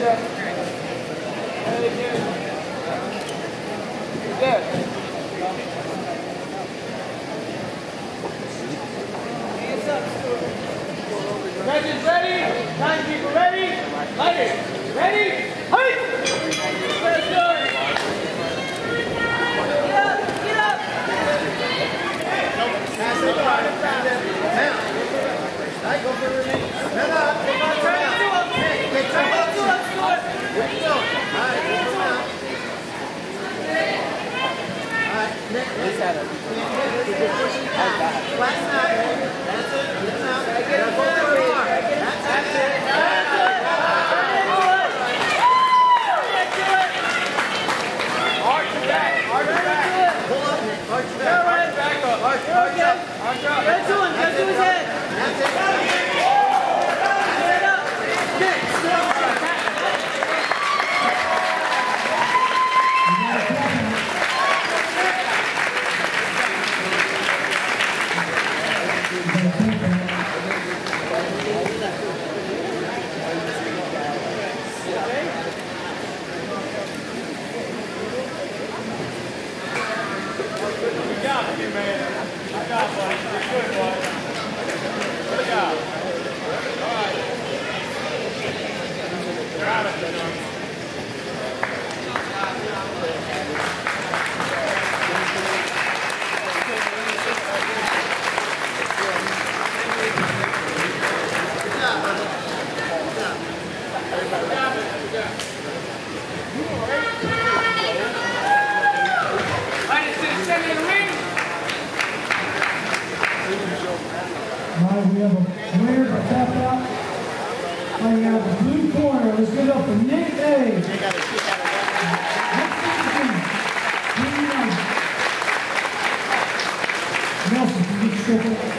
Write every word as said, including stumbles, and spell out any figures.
Judges ready? Timekeeper ready? Lighter. Ready? Height! Let's go! Get up! Get up! Pass it on. Now. I go for the remaining. No, no. Take on two up. Take two up. Two up. Two up. Where you go? All right. Go for now. All right. Next. Let's have it. Flatten out. That's it. Get him out. Get him out. That's it. Arch your back. Arch your back. Pull up. Arch your back. Arch your back up. Arch, arch up. Arch up. Get to him. Get to his head. That's it. Stand up. Next. Alright, we have a winner for tap out. Playing out the blue corner. Let's get up for Nick A. Nelson, can you step up?